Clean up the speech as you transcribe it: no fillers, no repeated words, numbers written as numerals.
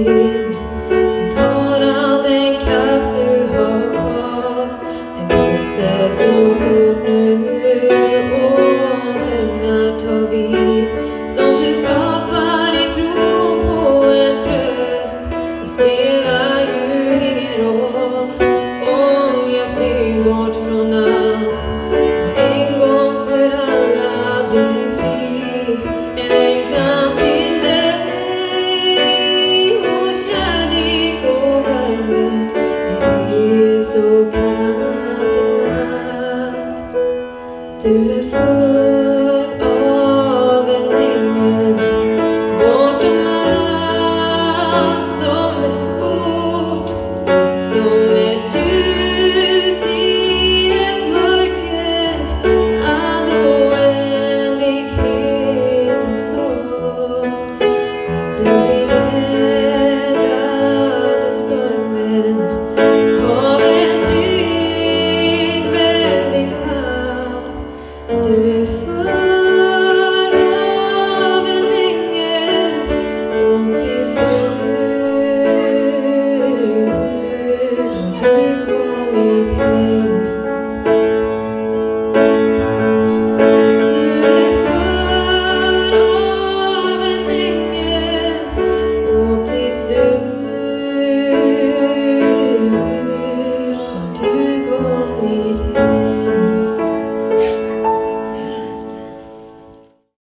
ingenting som tar all den kraft du har kvar. Det blåser så hårt nu och lögner tar vid som du skapar i tro på en tröst. Det spelar ju ingen roll om jag flyr bort från allt och en gång för alla blir fri. En längtan till dig och kärlek och värme. Det är så kallt i natt. Du är full av en ängel bortom allt som är svårt, som ett ljus i ett mörker, all oändlighet av sorg. Du blir räddad ur stormen av en trygg vänlig famn. Du är full av en ängel och till slut har du kommit hem.